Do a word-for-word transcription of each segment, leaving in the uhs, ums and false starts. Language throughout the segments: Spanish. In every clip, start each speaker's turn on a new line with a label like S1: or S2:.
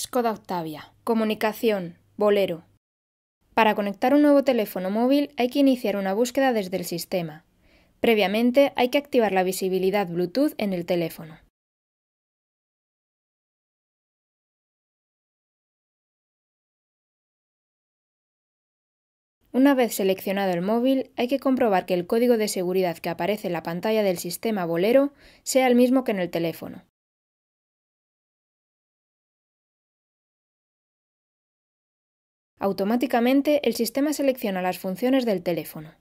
S1: Skoda Octavia. Comunicación. Bolero. Para conectar un nuevo teléfono móvil hay que iniciar una búsqueda desde el sistema. Previamente hay que activar la visibilidad Bluetooth en el teléfono. Una vez seleccionado el móvil, hay que comprobar que el código de seguridad que aparece en la pantalla del sistema Bolero sea el mismo que en el teléfono. Automáticamente, el sistema selecciona las funciones del teléfono.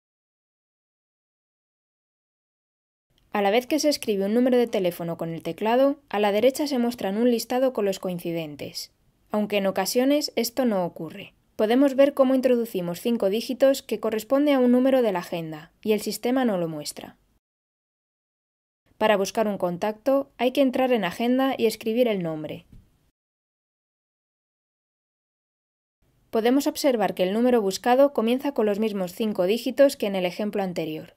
S1: A la vez que se escribe un número de teléfono con el teclado, a la derecha se muestran un listado con los coincidentes. Aunque en ocasiones esto no ocurre. Podemos ver cómo introducimos cinco dígitos que corresponde a un número de la agenda, y el sistema no lo muestra. Para buscar un contacto, hay que entrar en Agenda y escribir el nombre. Podemos observar que el número buscado comienza con los mismos cinco dígitos que en el ejemplo anterior.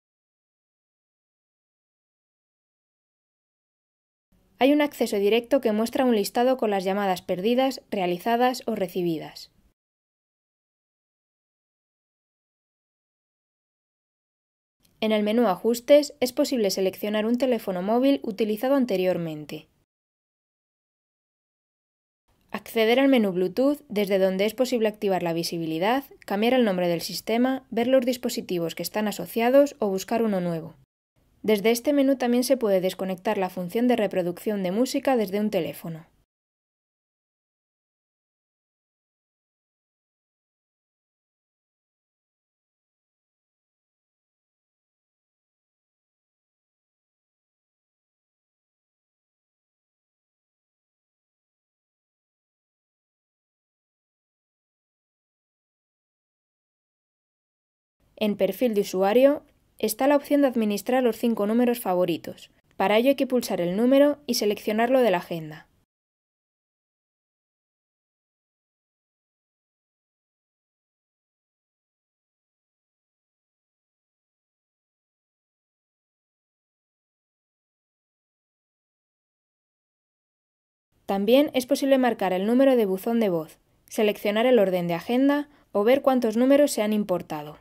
S1: Hay un acceso directo que muestra un listado con las llamadas perdidas, realizadas o recibidas. En el menú Ajustes es posible seleccionar un teléfono móvil utilizado anteriormente. Acceder al menú Bluetooth, desde donde es posible activar la visibilidad, cambiar el nombre del sistema, ver los dispositivos que están asociados o buscar uno nuevo. Desde este menú también se puede desconectar la función de reproducción de música desde un teléfono. En Perfil de usuario está la opción de administrar los cinco números favoritos. Para ello hay que pulsar el número y seleccionarlo de la agenda. También es posible marcar el número de buzón de voz, seleccionar el orden de agenda o ver cuántos números se han importado.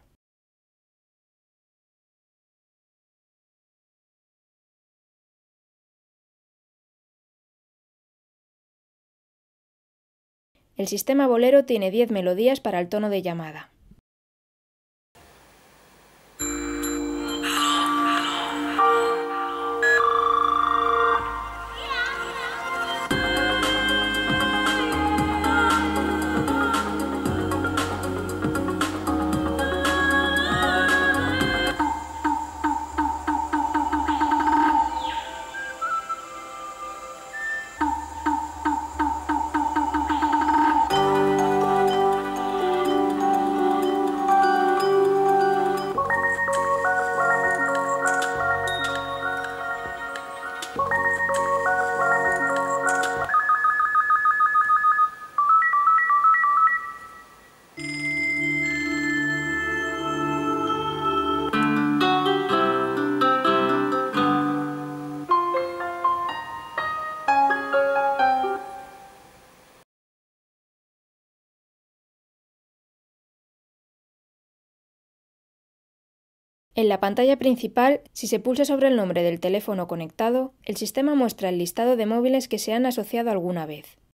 S1: El sistema Bolero tiene diez melodías para el tono de llamada. En la pantalla principal, si se pulsa sobre el nombre del teléfono conectado, el sistema muestra el listado de móviles que se han asociado alguna vez.